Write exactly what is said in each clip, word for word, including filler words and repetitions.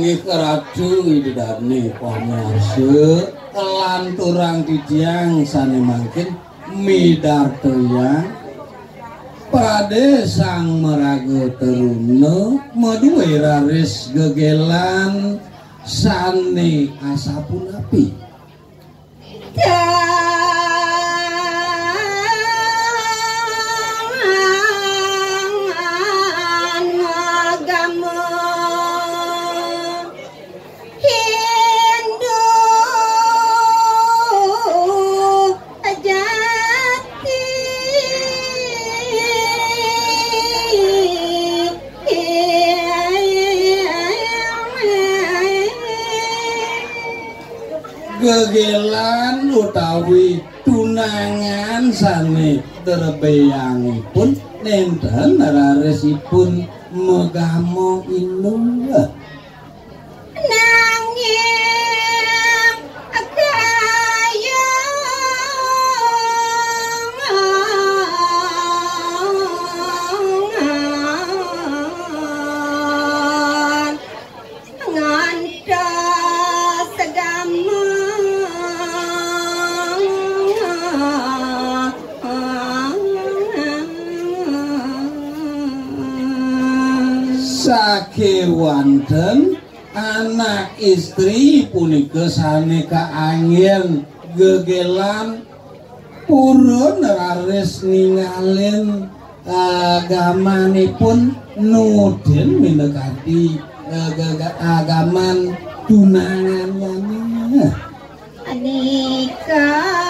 inggih keratu idane pamirsa lan turang didiang sane mangkin midartoyang Prade sang meraga teruna maduwe raris gegelan sane asapunapi gegelan utawi tunangan sane terbeyangipun nenten raresipun megamo inung nanging kaya ngantos segama sakewanten anak istri punika sane kaanggen gegelan purun raris ningalin agamanipun nudin minekati agaman tunangannya anika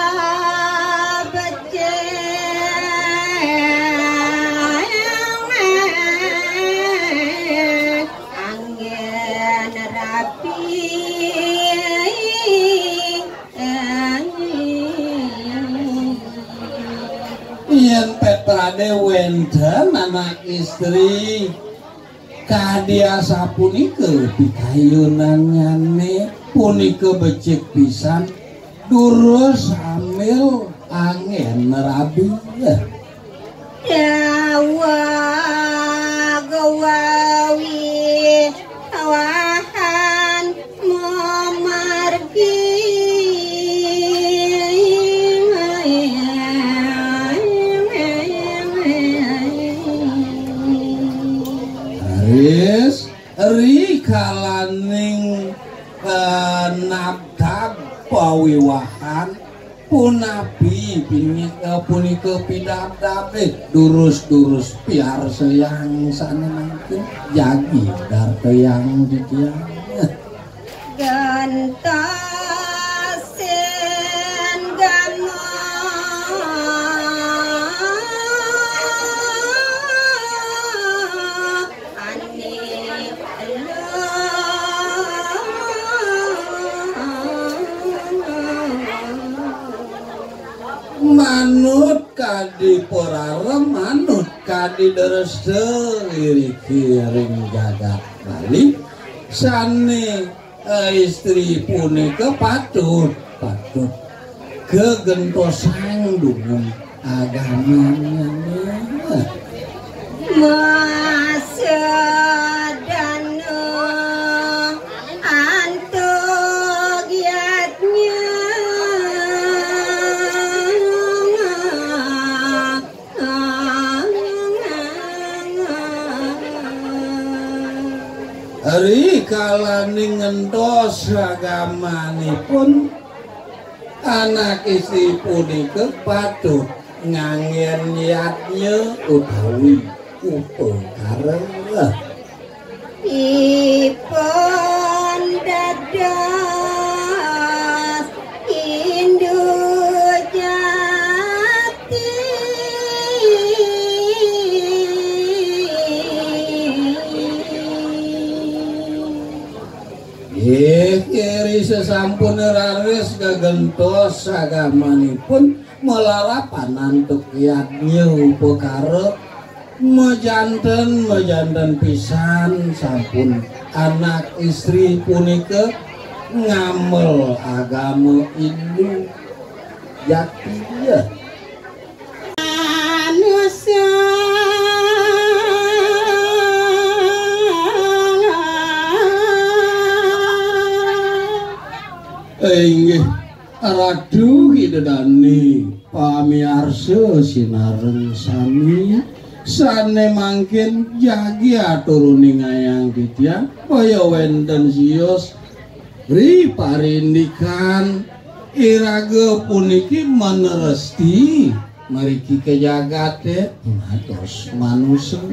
yen Petrade wenten anak istri kadiasa punika pikayunannyane punika becik pisan durus hamil angin rabi dawa gawawi kawahan memargi Haris rikalaning uh, nabtab pawiwahan punapi pinika punika pidabdabe durus-durus piar seyang sana mangkin jagi darteyang didiang gantasen gama manut kadi porarem manut kadi derese iri-kiring jagat balik sane uh, istri punika patut patut kegentosan dengan agamanya masa dana antuk giatnya Ari kalaning ngentos agamanipun anak istri punika patut nganggen niatnya utawi upekaren ipun dados induk jati kiri sesampun raris kagentos agamanipun melarapan antuk yatnya upekara mejanten mejanten pisan sampun anak istri punika ngamel agama Hindu jati ya manusia Inggih radu kidedani pamiarsa sinareng sami sane mangkin jagi aturuning ayang titiang kaya wenten sios ri parindikan iraga puniki maneresti mariki kejagate matos manusia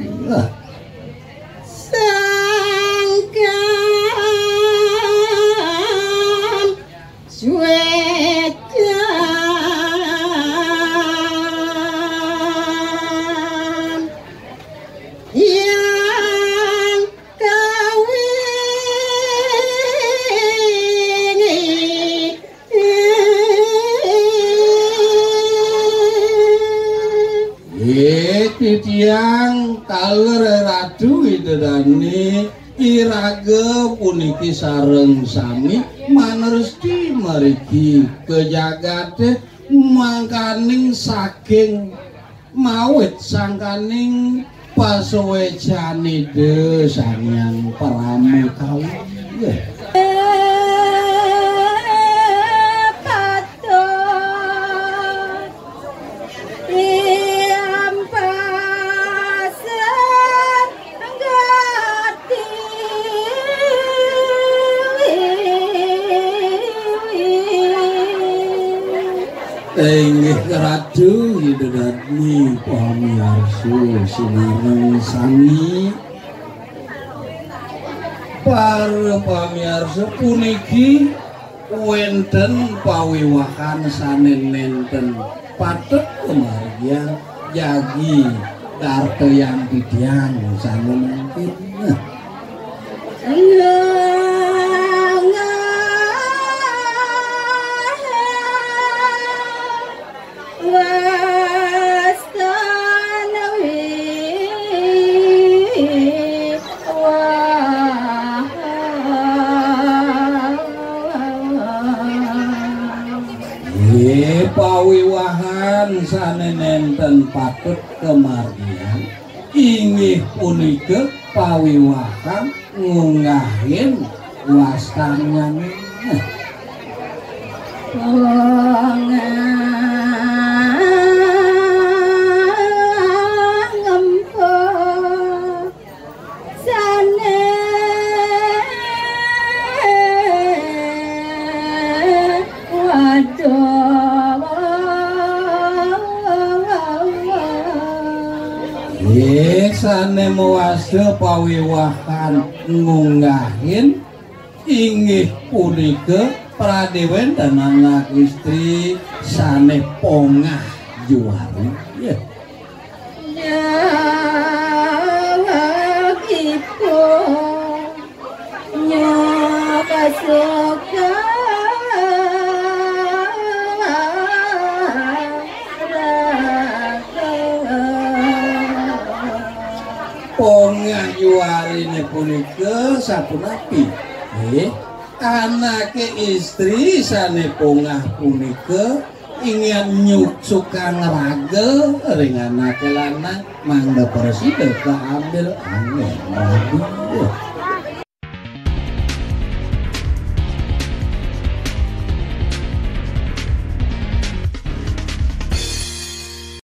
sangkan suedan yang kawin titiang kaler ratu idedani iraga puniki sareng sami maneresti mariki kejagate mangkaning saking mawit sangkaning pasuwecanide sangyan pramukawi Inggih ratu idedani pamiarsa sinareng sami para pamiarsa puniki wenten pawiwahan sanen nenten patut kemargian jagi darto yang titiang sane mungkin pawiwahan sane nenten patut kemargian inggih punika pawiwahan ngunggahin wastannya sane mewasda pawiwahan ngunggahin inggih punika pradewen dan anak istri sane pongah juari ya nyawakipun nyakasuka pongah juarine punika sapunapi eh anake istri sane pongah punika ingin nyuksukang ragel ring anake lanang mangga persida keambil angin